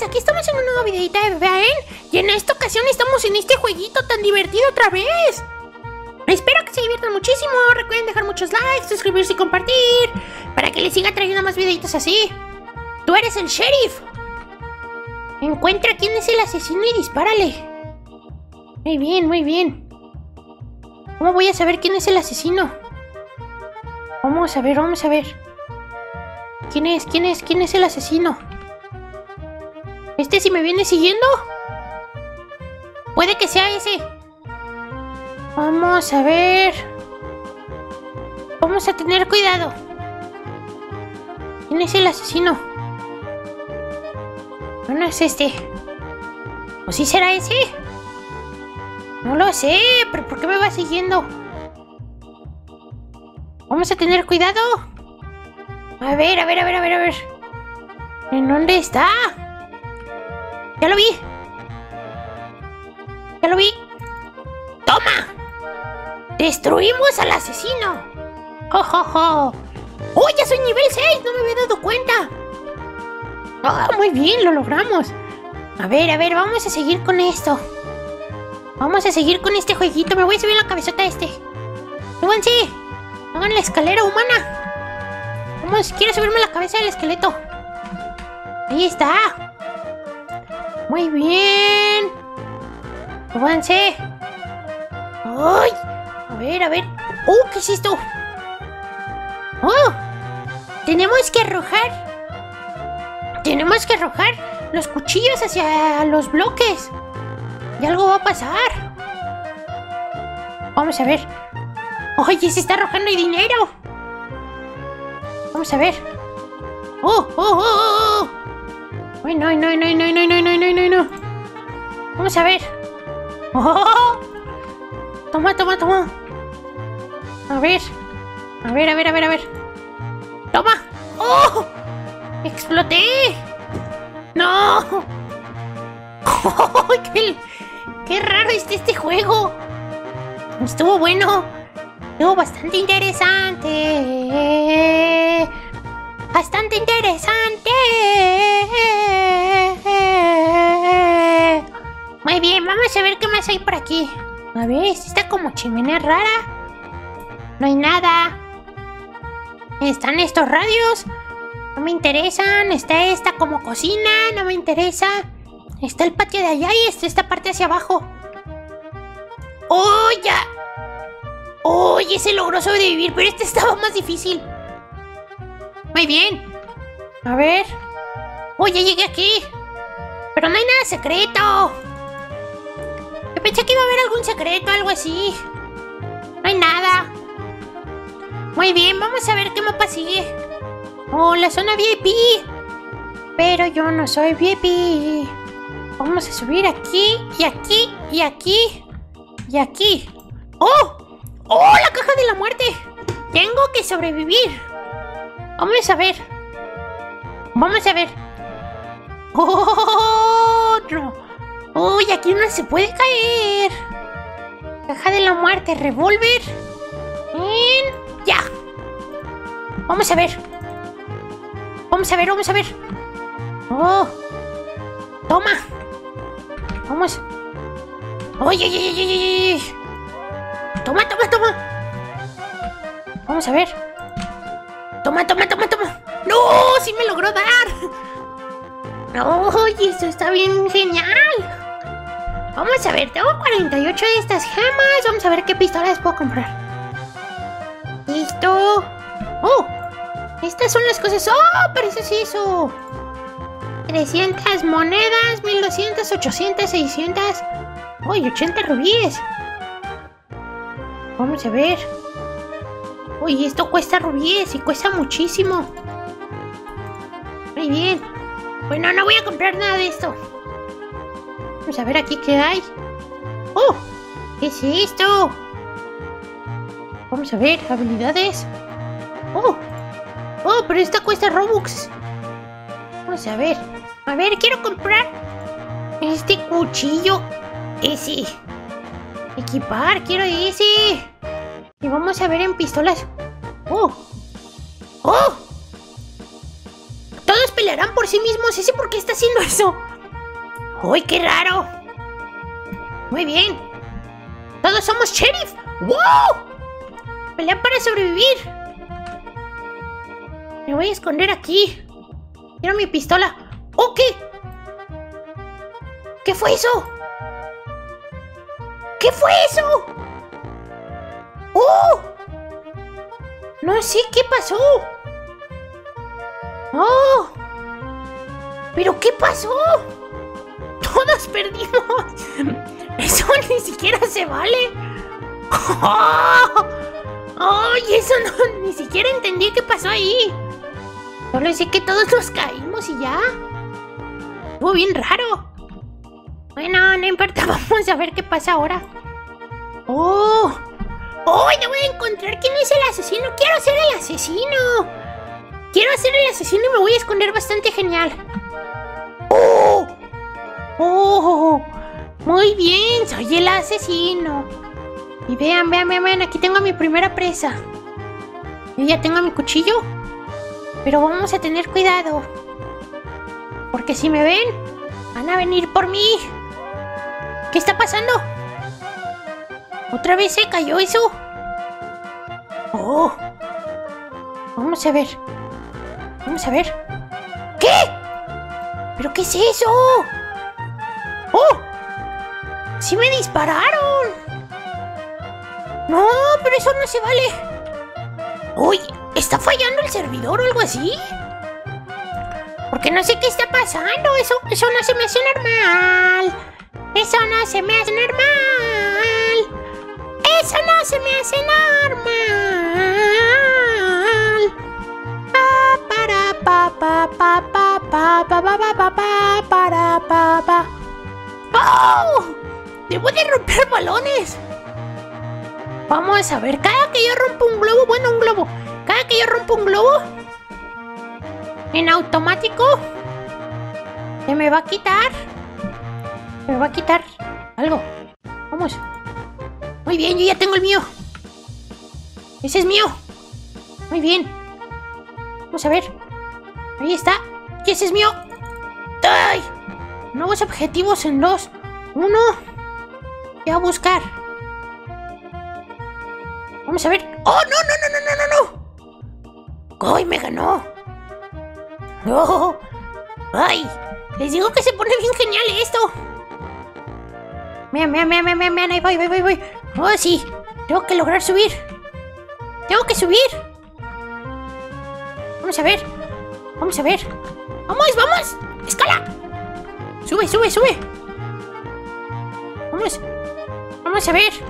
aquí estamos en un nuevo videito de Bebé y en esta ocasión estamos en este jueguito tan divertido otra vez. Espero que se diviertan muchísimo. Recuerden dejar muchos likes, suscribirse y compartir para que les siga trayendo más videitos así. Tú eres el sheriff. Encuentra quién es el asesino y dispárale. Muy bien, muy bien. ¿Cómo voy a saber quién es el asesino? Vamos a ver, vamos a ver. ¿Quién es el asesino? ¿Este si me viene siguiendo? Puede que sea ese. Vamos a ver. Vamos a tener cuidado. ¿Quién es el asesino? No es este. ¿O sí será ese? No lo sé, pero ¿por qué me va siguiendo? Vamos a tener cuidado. A ver. ¿En dónde está? Ya lo vi. ¡Toma! ¡Destruimos al asesino! ¡Jo, jo, jo! ¡Oh, ya soy nivel 6! ¡No me había dado cuenta! ¡Oh, muy bien! ¡Lo logramos! A ver, vamos a seguir con esto. Vamos a seguir con este jueguito. Me voy a subir la cabezota a este. ¡Súbanse! ¡Hagan la escalera humana! Vamos, quiero subirme la cabeza del esqueleto. Ahí está. Muy bien. ¡Súbanse! ¡Ay! A ver. ¡Oh! ¿Qué es esto? ¡Oh! Tenemos que arrojar los cuchillos hacia los bloques. Y algo va a pasar. Vamos a ver. ¡Oye! Se está arrojando el dinero. Vamos a ver. ¡Oh! ¡Ay, no! Vamos a ver. ¡Oh! Toma. A ver. ¡Toma! ¡Oh! ¡Exploté! ¡No! ¡Oh! ¡Qué raro está este juego! Estuvo bueno. Estuvo bastante interesante. Muy bien, vamos a ver qué más hay por aquí. A ver, está como chimenea rara. No hay nada. Están estos radios. No me interesan. Está esta como cocina. No me interesa. Está el patio de allá y está esta parte hacia abajo. ¡Oh, ya! ¡Oye! Se logró sobrevivir, pero este estaba más difícil. Muy bien. A ver. ¡Oye! Llegué aquí. Pero no hay nada secreto. Yo pensé que iba a haber algún secreto, algo así. No hay nada. Muy bien, vamos a ver qué mapa sigue. Oh, la zona VIP. Pero yo no soy VIP. Vamos a subir aquí, y aquí, y aquí, y aquí. ¡Oh! ¡Oh, la caja de la muerte! Tengo que sobrevivir. Vamos a ver. ¡Otro! ¡Uy! Aquí no se puede caer. Caja de la muerte, revólver. ¡Ya! Vamos a ver. ¡Oh! ¡Toma! Vamos. ¡Oye! ¡Toma! Vamos a ver. ¡Toma! ¡No! ¡Sí me logró dar! ¡Oye! Esto está bien genial. Vamos a ver, tengo 48 de estas gemas. Vamos a ver qué pistolas puedo comprar. Listo. ¡Oh! Estas son las cosas. ¡Oh! Pero eso es eso. 300 monedas, 1200, 800, 600. ¡Uy! 80 rubíes. Vamos a ver. Uy, esto cuesta rubíes y cuesta muchísimo. Muy bien. Bueno, no voy a comprar nada de esto. Vamos a ver aquí qué hay. ¡Oh! ¿Qué es esto? Vamos a ver, habilidades. ¡Oh! ¡Oh! Pero esta cuesta Robux. Vamos a ver. A ver, quiero comprar este cuchillo. Ese. Equipar, quiero ese. Y vamos a ver en pistolas. ¡Oh! ¡Oh! Todos pelearán por sí mismos. ¿Ese por qué está haciendo eso? ¡Uy, qué raro! Muy bien. Todos somos sheriff. ¡Wow! Pelea para sobrevivir. Me voy a esconder aquí. Quiero mi pistola. ¡Oh, qué! ¿Qué fue eso? ¿Qué fue eso? ¡Oh! No sé qué pasó. ¡Oh! ¿Pero qué pasó? Todos perdimos. Eso ni siquiera se vale. ¡Oh! ¡Ay, eso no! Ni siquiera entendí qué pasó ahí. Solo sé que todos nos caímos y ya. Estuvo bien raro. Bueno, no importa, vamos a ver qué pasa ahora. ¡Oh! ¡Oh! Ya voy a encontrar quién es el asesino. ¡Quiero ser el asesino! Quiero ser el asesino y me voy a esconder bastante genial. ¡Oh! ¡Oh! Muy bien, soy el asesino. Y vean, aquí tengo a mi primera presa. Yo ya tengo mi cuchillo. Pero vamos a tener cuidado. Porque si me ven, van a venir por mí. ¿Qué está pasando? ¿Otra vez se cayó eso? Oh. Vamos a ver. Vamos a ver. ¿Qué? ¿Pero qué es eso? ¡Oh! ¡Sí me dispararon! No, pero eso no se vale. Uy, ¿está fallando el servidor o algo así? Porque no sé qué está pasando. Eso no se me hace normal. Eso no se me hace normal. Eso no se me hace normal. ¡Oh! ¡Debo de romper balones! Vamos a ver, cada que yo rompo un globo, cada que yo rompo un globo, en automático, se me va a quitar algo. Vamos. Muy bien, yo ya tengo el mío. Ese es mío. Muy bien. Vamos a ver. Ahí está. Y ese es mío. ¡Ay! Nuevos objetivos en 2. 1. Voy a buscar. Vamos a ver. ¡Oh, no! ¡Ay, me ganó! ¡Oh! ¡Ay! Les digo que se pone bien genial esto. Vean, ahí voy. ¡Oh, sí! Tengo que lograr subir. ¡Tengo que subir! Vamos a ver. ¡Vamos! ¡Escala! ¡Sube! Vamos a ver.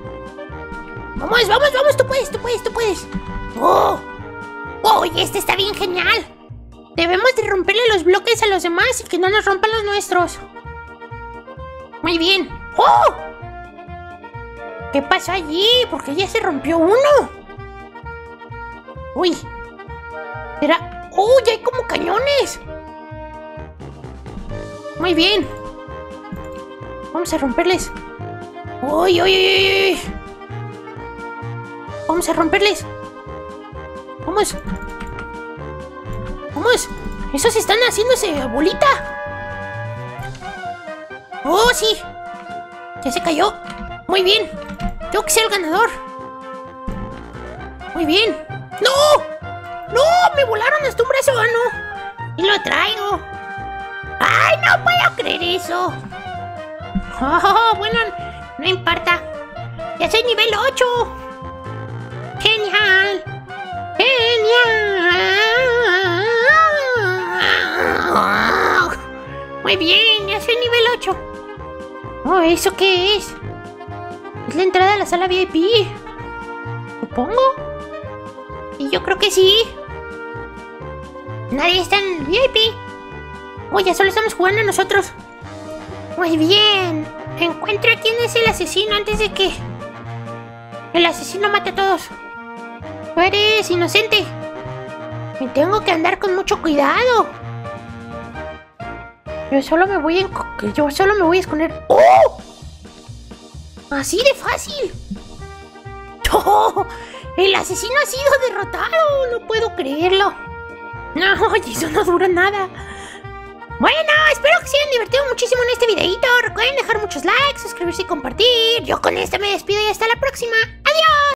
Vamos, tú puedes. ¡Oh! Este está bien genial. Debemos de romperle los bloques a los demás y que no nos rompan los nuestros. Muy bien. ¡Oh! ¿Qué pasó allí? Porque ya se rompió uno. Uy. Era... ¡Oh! Ya hay como cañones. Muy bien. Vamos a romperles. ¡Uy! Vamos a romperles. Vamos. Esos están haciéndose bolita. ¡Oh, sí! Ya se cayó. Muy bien. Tengo que ser el ganador. Muy bien. ¡No! Me volaron hasta un brazo. Y lo traigo. ¡Ay, no puedo creer eso! Bueno, no importa. Ya soy nivel 8. ¡Genial! Muy bien, ya soy nivel 8. Oh, ¿eso qué es? Es la entrada a la sala VIP. ¿Supongo? Y yo creo que sí. Nadie está en el VIP. Oh, ya solo estamos jugando nosotros. Muy bien. Encuentra quién es el asesino antes de que el asesino mate a todos. Tú eres inocente. Me tengo que andar con mucho cuidado. Yo solo me voy a esconder. ¡Oh! Así de fácil. ¡Oh! El asesino ha sido derrotado. No puedo creerlo. No, eso no dura nada. Bueno, espero que se hayan divertido mucho. muchísimo en este videito. Recuerden dejar muchos likes, suscribirse y compartir. Yo con esto me despido y hasta la próxima. ¡Adiós!